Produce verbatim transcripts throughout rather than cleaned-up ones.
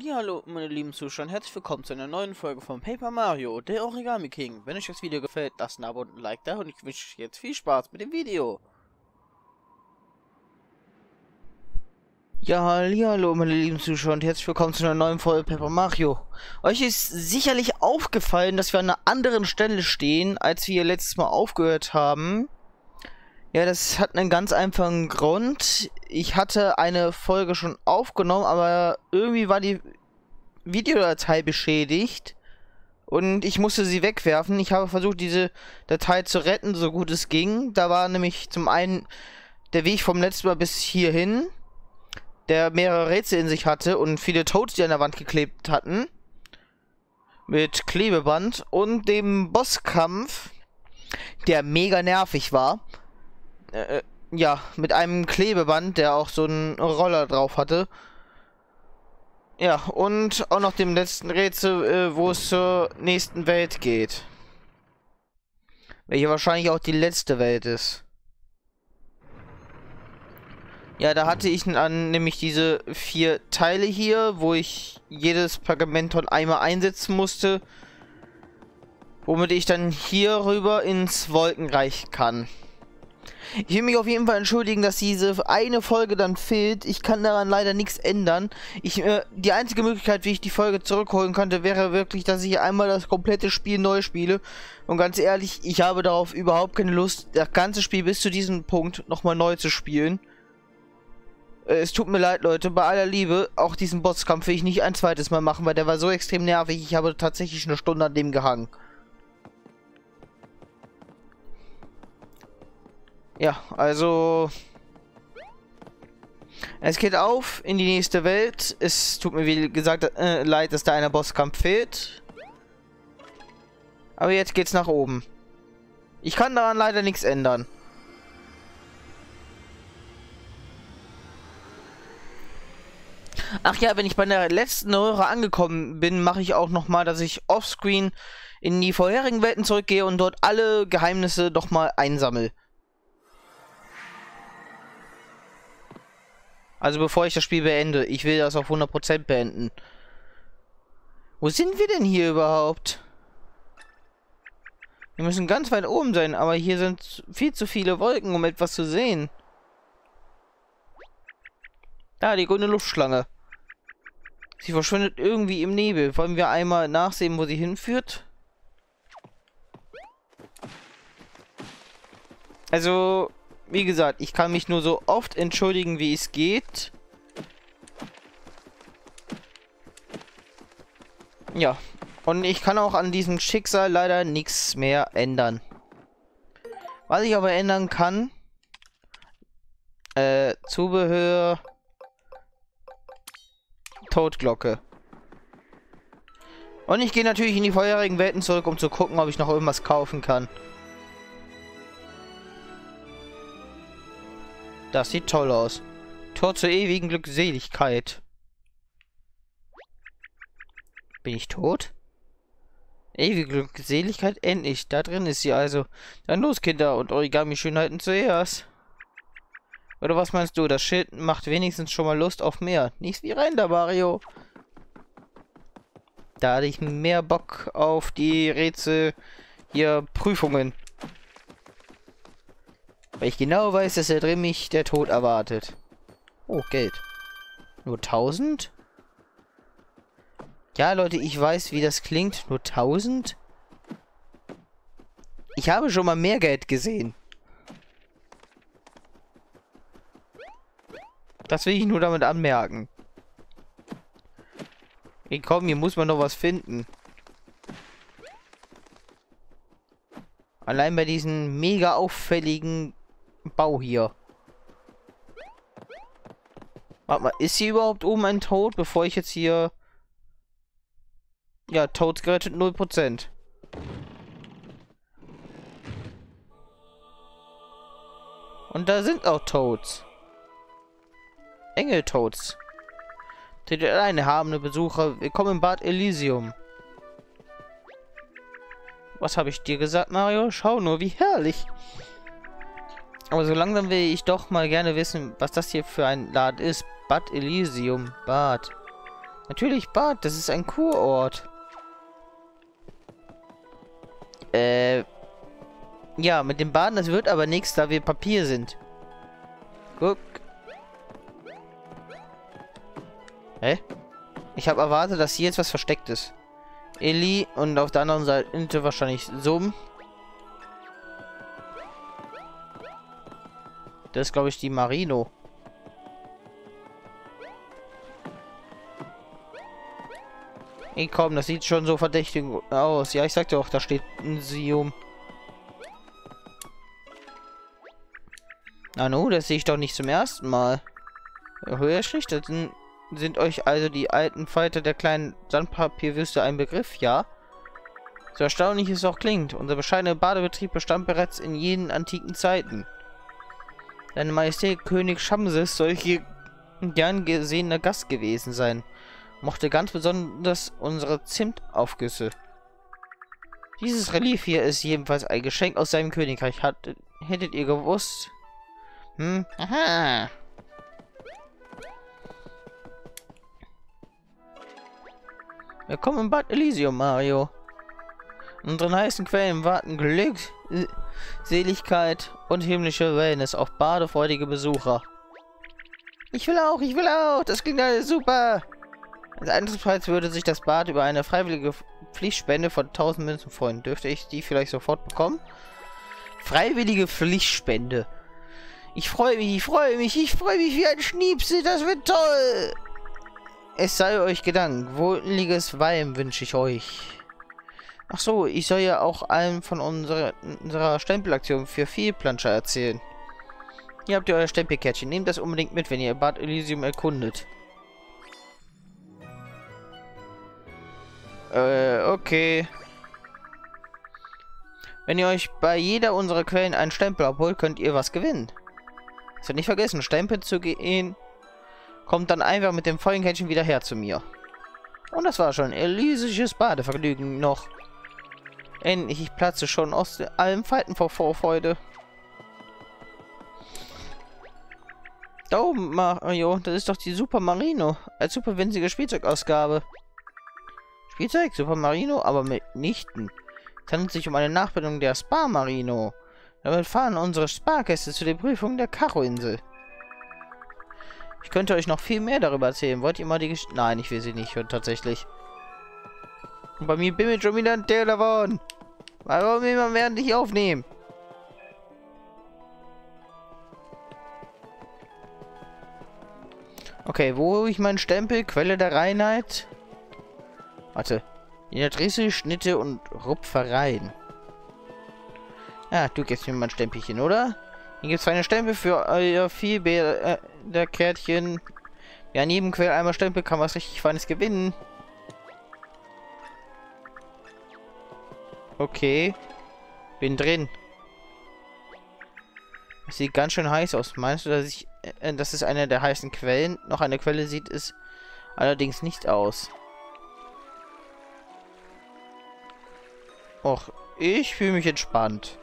Hallihallo, meine lieben Zuschauer, herzlich willkommen zu einer neuen Folge von Paper Mario, der Origami King. Wenn euch das Video gefällt, lasst ein Abo und ein Like da und ich wünsche euch jetzt viel Spaß mit dem Video. Ja, hallihallo, meine lieben Zuschauer und herzlich willkommen zu einer neuen Folge Paper Mario. Euch ist sicherlich aufgefallen, dass wir an einer anderen Stelle stehen, als wir letztes Mal aufgehört haben. Ja, das hat einen ganz einfachen Grund. Ich hatte eine Folge schon aufgenommen, aber irgendwie war die Videodatei beschädigt und ich musste sie wegwerfen. Ich habe versucht, diese Datei zu retten, so gut es ging. Da war nämlich zum einen der Weg vom letzten Mal bis hierhin, der mehrere Rätsel in sich hatte und viele Toads, die an der Wand geklebt hatten, mit Klebeband, und dem Bosskampf, der mega nervig war. Äh, ja, mit einem Klebeband, der auch so einen Roller drauf hatte. Ja, und auch noch dem letzten Rätsel, äh, wo es zur nächsten Welt geht. Welche wahrscheinlich auch die letzte Welt ist. Ja, da hatte ich an nämlich diese vier Teile hier, wo ich jedes Pergamenton einmal einsetzen musste, womit ich dann hier rüber ins Wolkenreich kann. Ich will mich auf jeden Fall entschuldigen, dass diese eine Folge dann fehlt. Ich kann daran leider nichts ändern. Ich, äh, die einzige Möglichkeit, wie ich die Folge zurückholen könnte, wäre wirklich, dass ich einmal das komplette Spiel neu spiele. Und ganz ehrlich, ich habe darauf überhaupt keine Lust, das ganze Spiel bis zu diesem Punkt nochmal neu zu spielen. Äh, es tut mir leid, Leute, bei aller Liebe, auch diesen Bosskampf will ich nicht ein zweites Mal machen, weil der war so extrem nervig. Ich habe tatsächlich eine Stunde an dem gehangen. Ja, also es geht auf in die nächste Welt. Es tut mir wie gesagt äh, leid, dass da einer Bosskampf fehlt. Aber jetzt geht's nach oben. Ich kann daran leider nichts ändern. Ach ja, wenn ich bei der letzten Röhre angekommen bin, mache ich auch nochmal, dass ich offscreen in die vorherigen Welten zurückgehe und dort alle Geheimnisse doch mal einsammle. Also bevor ich das Spiel beende. Ich will das auf hundert Prozent beenden. Wo sind wir denn hier überhaupt? Wir müssen ganz weit oben sein, aber hier sind viel zu viele Wolken, um etwas zu sehen. Da, die grüne Luftschlange. Sie verschwindet irgendwie im Nebel. Wollen wir einmal nachsehen, wo sie hinführt? Also... Wie gesagt, ich kann mich nur so oft entschuldigen, wie es geht. Ja, und ich kann auch an diesem Schicksal leider nichts mehr ändern. Was ich aber ändern kann... Äh, Zubehör... Todglocke. Und ich gehe natürlich in die vorherigen Welten zurück, um zu gucken, ob ich noch irgendwas kaufen kann. Das sieht toll aus. Tor zur ewigen Glückseligkeit. Bin ich tot? Ewige Glückseligkeit? Endlich. Da drin ist sie also. Dann los, Kinder, und Origami-Schönheiten zuerst. Oder was meinst du? Das Schild macht wenigstens schon mal Lust auf mehr. Nichts wie rein da, Mario. Da hatte ich mehr Bock auf die Rätsel hier Prüfungen. Weil ich genau weiß, dass da drin mich der Tod erwartet. Oh, Geld. Nur tausend? Ja, Leute, ich weiß, wie das klingt. Nur tausend? Ich habe schon mal mehr Geld gesehen. Das will ich nur damit anmerken. Hey, komm, hier muss man noch was finden. Allein bei diesen mega auffälligen Bau hier. Warte mal, ist hier überhaupt oben ein Toad, bevor ich jetzt hier... Ja, Toads gerettet null Prozent. Und da sind auch Toads. Engeltoads. Tretet ein, erhabene Besucher. Willkommen im Bad Elysium. Was habe ich dir gesagt, Mario? Schau nur, wie herrlich. Aber so langsam will ich doch mal gerne wissen, was das hier für ein Laden ist. Bad Elysium. Bad. Natürlich Bad, das ist ein Kurort. Äh... Ja, mit dem Baden, das wird aber nichts, da wir Papier sind. Guck. Hä? Ich habe erwartet, dass hier jetzt was versteckt ist. Ellie und auf der anderen Seite wahrscheinlich Sum. Das ist, glaube ich, die Marino. Ey, komm, das sieht schon so verdächtig aus. Ja, ich sagte auch, da steht ein Sium. Na nu, das sehe ich doch nicht zum ersten Mal. Höher schlicht, sind, sind euch also die alten Falter der kleinen Sandpapierwüste ein Begriff, ja? So erstaunlich es auch klingt, unser bescheidener Badebetrieb bestand bereits in jenen antiken Zeiten. Seine Majestät König Schamses soll hier gern gesehener Gast gewesen sein. Mochte ganz besonders unsere Zimtaufgüsse. Dieses Relief hier ist jedenfalls ein Geschenk aus seinem Königreich. Hat, hättet ihr gewusst? Hm? Aha. Willkommen im Bad Elysium, Mario. In unseren heißen Quellen warten Glück, Seligkeit und himmlische Wellness auf badefreudige Besucher. Ich will auch, ich will auch. Das klingt alles super. Als Eintrittspreis würde sich das Bad über eine freiwillige Pflichtspende von tausend Münzen freuen. Dürfte ich die vielleicht sofort bekommen? Freiwillige Pflichtspende. Ich freue mich, ich freue mich, ich freue mich wie ein Schniepsel. Das wird toll. Es sei euch gedankt. Wohliges Wein wünsche ich euch. Ach so, ich soll ja auch allen von unserer, unserer Stempelaktion für Vielplanscher erzählen. Hier habt ihr euer Stempelkärtchen. Nehmt das unbedingt mit, wenn ihr Bad Elysium erkundet. Äh, okay. Wenn ihr euch bei jeder unserer Quellen einen Stempel abholt, könnt ihr was gewinnen. Also nicht vergessen, Stempel zu gehen. Kommt dann einfach mit dem vollen Kärtchen wieder her zu mir. Und das war schon elysisches Badevergnügen noch. Endlich, ich platze schon aus allem Falten vor Vorfreude. Da oben, Mario, das ist doch die Super Marino. Als super winzige Spielzeugausgabe. Spielzeug? Super Marino? Aber mitnichten. Es handelt sich um eine Nachbildung der Spa Marino. Damit fahren unsere Spargäste zu der Prüfung der Karo-Insel. Ich könnte euch noch viel mehr darüber erzählen. Wollt ihr mal die Geschichte... Nein, ich will sie nicht hören, tatsächlich. Und bei mir bimmelt schon wieder ein Telefon. Warum will man während ich aufnehmen? Okay, wo habe ich meinen Stempel? Quelle der Reinheit? Warte. In der Drisse, Schnitte und Rupfereien. Ja, du gibst mir mal ein Stempelchen, oder? Hier gibt es eine Stempel für euer Vielbär der Kärtchen. Wer an jedem Quell einmal Stempel kann was richtig Feines gewinnen. Okay. Bin drin. Das sieht ganz schön heiß aus. Meinst du, dass ich, äh, das ist eine der heißen Quellen? Noch eine Quelle sieht es allerdings nicht aus. Och, ich fühle mich entspannt.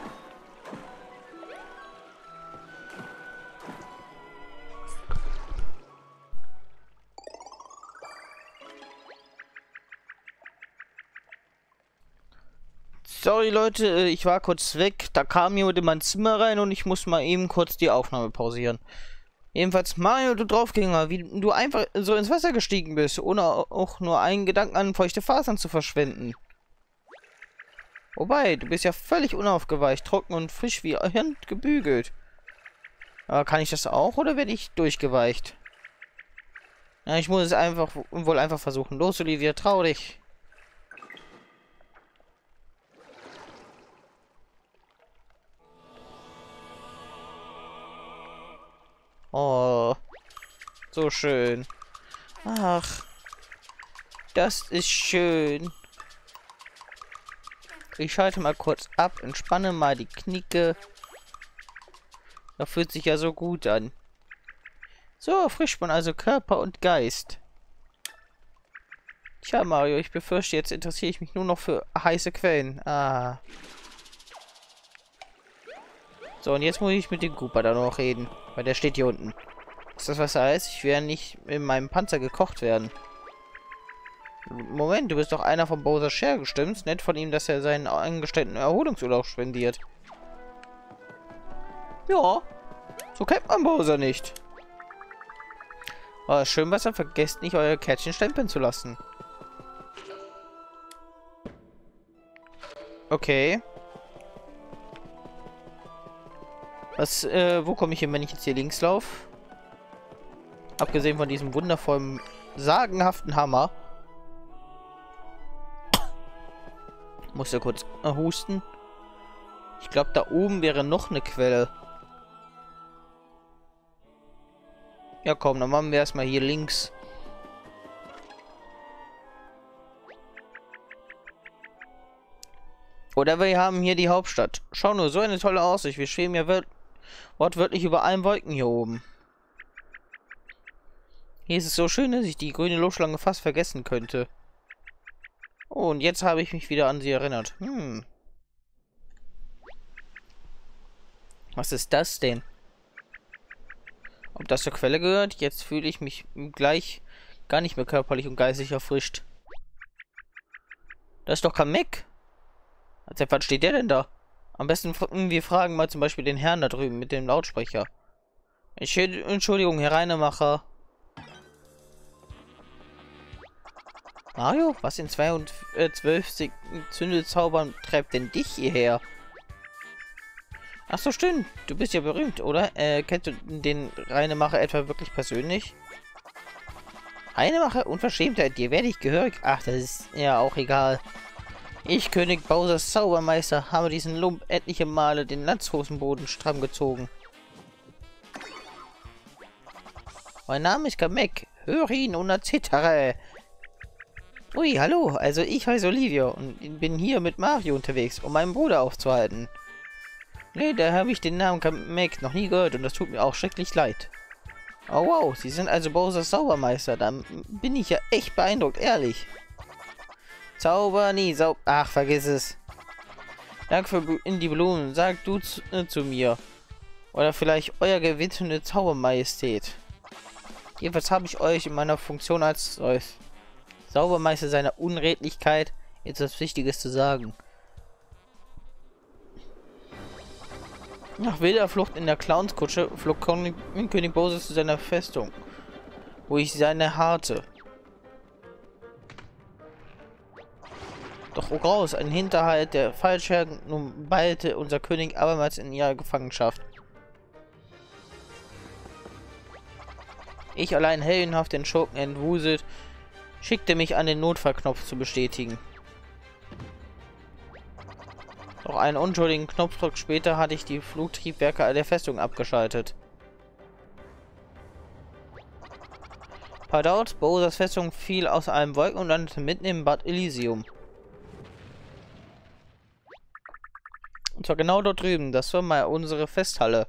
Sorry Leute, ich war kurz weg. Da kam jemand in mein Zimmer rein und ich muss mal eben kurz die Aufnahme pausieren. Jedenfalls Mario, du Draufgänger, wie du einfach so ins Wasser gestiegen bist, ohne auch nur einen Gedanken an feuchte Fasern zu verschwenden. Wobei, du bist ja völlig unaufgeweicht, trocken und frisch wie Hand gebügelt. Aber kann ich das auch oder werde ich durchgeweicht? Ja, ich muss es einfach wohl einfach versuchen. Los, Olivia, trau dich. Oh, so schön. Ach, das ist schön. Ich schalte mal kurz ab, entspanne mal die Knicke. Das fühlt sich ja so gut an. So erfrischt man also Körper und Geist. Tja, Mario, ich befürchte, jetzt interessiere ich mich nur noch für heiße Quellen. Ah. So, und jetzt muss ich mit dem Koopa da noch reden. Weil der steht hier unten. Ist das, was er heißt? Ich werde nicht in meinem Panzer gekocht werden. Moment, du bist doch einer von Bowser Share, stimmt's? Nett von ihm, dass er seinen Angestellten Erholungsurlaub spendiert. Ja, so kennt man Bowser nicht. Aber schön, was er vergesst, nicht euer Kärtchen stempeln zu lassen. Okay. Was, äh, wo komme ich hin, wenn ich jetzt hier links laufe? Abgesehen von diesem wundervollen, sagenhaften Hammer. Muss ja kurz äh, husten. Ich glaube, da oben wäre noch eine Quelle. Ja, komm, dann machen wir erstmal hier links. Oder wir haben hier die Hauptstadt. Schau nur, so eine tolle Aussicht. Wir schweben ja wört wortwörtlich über allen Wolken hier oben. Hier ist es so schön, dass ich die grüne Luftschlange fast vergessen könnte. Oh, und jetzt habe ich mich wieder an sie erinnert. Hm. Was ist das denn? Ob das zur Quelle gehört? Jetzt fühle ich mich gleich gar nicht mehr körperlich und geistig erfrischt. Das ist doch Kamek. Seit wann steht der denn da? Am besten wir fragen mal zum Beispiel den Herrn da drüben mit dem Lautsprecher. Entschuldigung, Herr Reinemacher. Mario, was in zwei und zwölf Zündelzaubern treibt denn dich hierher? Ach so, stimmt. Du bist ja berühmt, oder? Äh, kennst du den Reinemacher etwa wirklich persönlich? Reinemacher? Unverschämtheit, dir werde ich gehörig. Ach, das ist ja auch egal. Ich, König Bowsers Zaubermeister, habe diesen Lump etliche Male den Landshosenboden stramm gezogen. Mein Name ist Kamek. Höre ihn und erzittere. Ui, hallo. Also ich heiße Olivia und bin hier mit Mario unterwegs, um meinen Bruder aufzuhalten. Nee, da habe ich den Namen Kamek noch nie gehört und das tut mir auch schrecklich leid. Oh wow, Sie sind also Bowsers Zaubermeister. Dann bin ich ja echt beeindruckt, ehrlich. Zauber nie, Sau... Ach, vergiss es. Danke für in die Blumen. Sag du zu, äh, zu mir. Oder vielleicht euer gewitterte Zaubermajestät. Jedenfalls habe ich euch in meiner Funktion als äh, Zaubermeister seiner Unredlichkeit etwas Wichtiges zu sagen. Nach wilder Flucht in der Clownskutsche flog König, König Bowser zu seiner Festung, wo ich seine harrte. Doch oh raus, ein Hinterhalt der Fallschergen nun ballte unser König abermals in ihrer Gefangenschaft. Ich allein heldenhaft den Schurken entwuselt, schickte mich an den Notfallknopf zu bestätigen. Doch einen unschuldigen Knopfdruck später hatte ich die Flugtriebwerke der Festung abgeschaltet. Pardot, Bowsers Festung fiel aus einem Wolken und landete mitten im Bad Elysium. Und zwar genau dort drüben. Das war mal unsere Festhalle.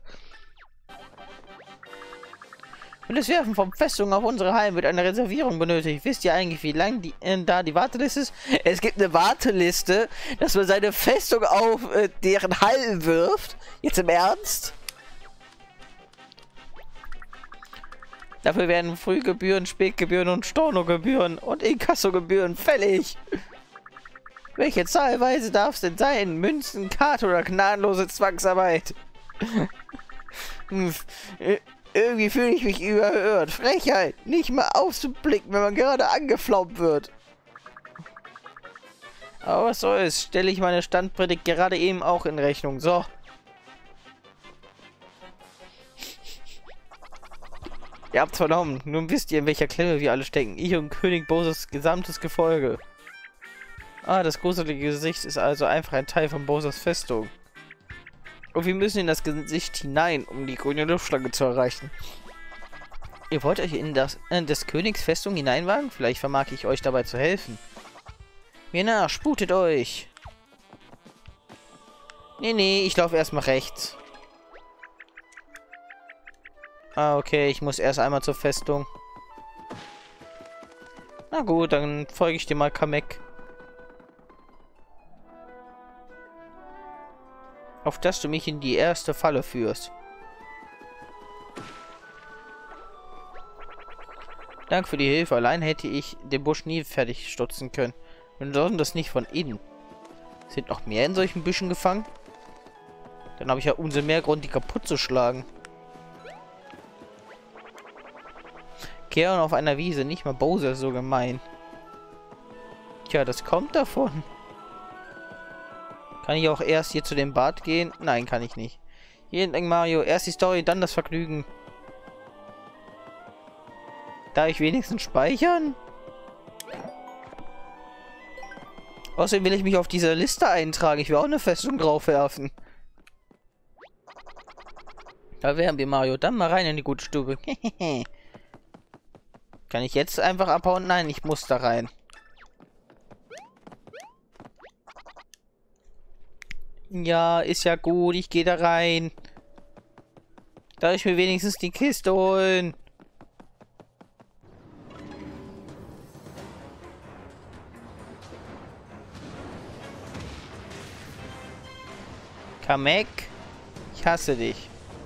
Und das Werfen von Festungen auf unsere Hallen wird eine Reservierung benötigt. Wisst ihr eigentlich, wie lang die, äh, da die Warteliste ist? Es gibt eine Warteliste, dass man seine Festung auf äh, deren Hallen wirft. Jetzt im Ernst? Dafür werden Frühgebühren, Spätgebühren und Stornogebühren und Inkassogebühren fällig. Welche Zahlweise darf es denn sein? Münzen, Karte oder gnadenlose Zwangsarbeit? Irgendwie fühle ich mich überhört. Frechheit, nicht mal aufzublicken, wenn man gerade angeflaumt wird. Aber was soll's? Stelle ich meine Standpredigt gerade eben auch in Rechnung. So. Ihr habt's vernommen. Nun wisst ihr, in welcher Klemme wir alle stecken. Ich und König Bowsers gesamtes Gefolge. Ah, das gruselige Gesicht ist also einfach ein Teil von Bowsers Festung. Und wir müssen in das Gesicht hinein, um die grüne Luftschlange zu erreichen. Ihr wollt euch in das äh, des Königs Festung hineinwagen? Vielleicht vermag ich euch dabei zu helfen. Mir nach, sputet euch! Nee, nee, ich laufe erstmal rechts. Ah, okay, ich muss erst einmal zur Festung. Na gut, dann folge ich dir mal, Kamek. Auf dass du mich in die erste Falle führst. Danke für die Hilfe. Allein hätte ich den Busch nie fertig stutzen können. Und das nicht von innen. Sind noch mehr in solchen Büschen gefangen? Dann habe ich ja umso mehr Grund, die kaputt zu schlagen. Kehren auf einer Wiese, nicht mal Bowser ist so gemein. Tja, das kommt davon. Kann ich auch erst hier zu dem Bad gehen? Nein, kann ich nicht. Hier entlang Mario, erst die Story, dann das Vergnügen. Darf ich wenigstens speichern? Außerdem will ich mich auf diese Liste eintragen. Ich will auch eine Festung draufwerfen. Da wären wir, Mario. Dann mal rein in die gute Stube. Kann ich jetzt einfach abhauen? Nein, ich muss da rein. Ja, ist ja gut. Ich gehe da rein. Darf ich mir wenigstens die Kiste holen? Kamek, ich hasse dich.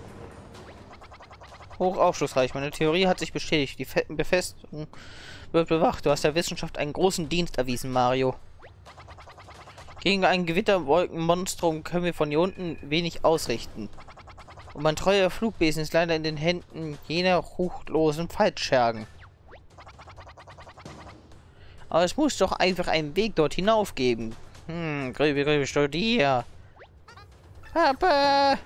Hoch aufschlussreich. Meine Theorie hat sich bestätigt. Die Fe Befestigung wird bewacht. Du hast der Wissenschaft einen großen Dienst erwiesen, Mario. Gegen ein Gewitterwolkenmonstrum können wir von hier unten wenig ausrichten. Und mein treuer Flugbesen ist leider in den Händen jener ruchlosen Falschschergen. Aber es muss doch einfach einen Weg dort hinauf geben. Hm, Grübe, Grübe, studier. Papa!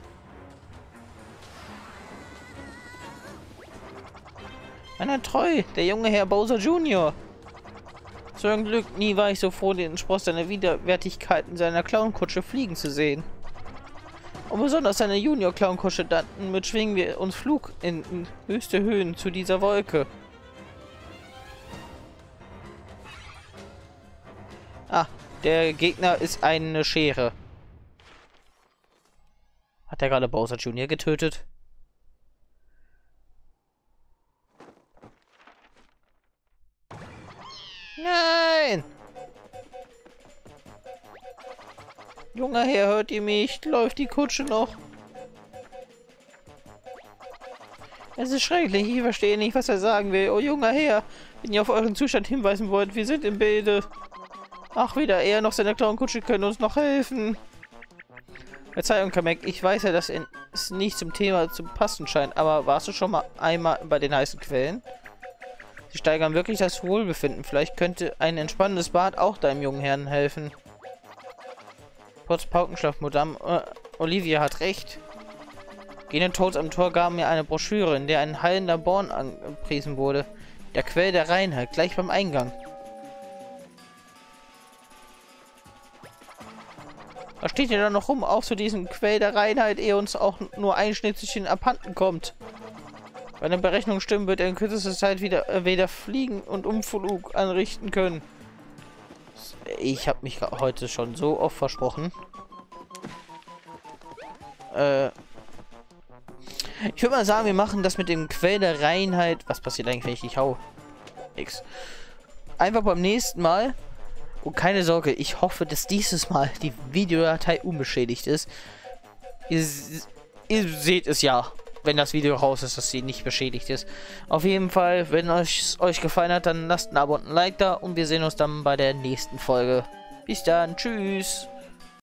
Meiner treu, der junge Herr Bowser Junior Zu einem Glück, nie war ich so froh, den Spross seiner Widerwärtigkeit in seiner Clownkutsche fliegen zu sehen. Und besonders seine Junior-Clownkutsche, dann mit schwingen wir uns Flug in, in höchste Höhen zu dieser Wolke. Ah, der Gegner ist eine Schere. Hat er gerade Bowser Junior getötet? Nein! Junger Herr, hört ihr mich? Läuft die Kutsche noch? Es ist schrecklich, ich verstehe nicht, was er sagen will. Oh, junger Herr, wenn ihr auf euren Zustand hinweisen wollt, wir sind im Bilde. Ach, weder er noch seine Clownkutsche können uns noch helfen. Verzeihung, Kamek, ich weiß ja, dass es nicht zum Thema zu passen scheint, aber warst du schon mal einmal bei den heißen Quellen? Sie steigern wirklich das Wohlbefinden. Vielleicht könnte ein entspannendes Bad auch deinem jungen Herrn helfen. Trotz Paukenschlaf, Madame äh, Olivia hat recht. Gene Toads am Tor gaben mir eine Broschüre, in der ein heilender Born angepriesen wurde. Der Quell der Reinheit, gleich beim Eingang. Was steht ihr da noch rum? Auch zu diesem Quell der Reinheit, ehe uns auch nur ein Schnitzchen abhanden kommt. Wenn eine Berechnung stimmt, wird er in kürzester Zeit wieder äh, weder fliegen und Umflug anrichten können. Ich habe mich heute schon so oft versprochen. Äh, ich würde mal sagen, wir machen das mit dem Quell der Reinheit. Was passiert eigentlich, wenn ich dich hau? Nix. Einfach beim nächsten Mal. Und keine Sorge, ich hoffe, dass dieses Mal die Videodatei unbeschädigt ist. Ihr, ihr seht es ja, wenn das Video raus ist, dass sie nicht beschädigt ist. Auf jeden Fall, wenn euch euch gefallen hat, dann lasst ein Abo und ein Like da und wir sehen uns dann bei der nächsten Folge. Bis dann, tschüss.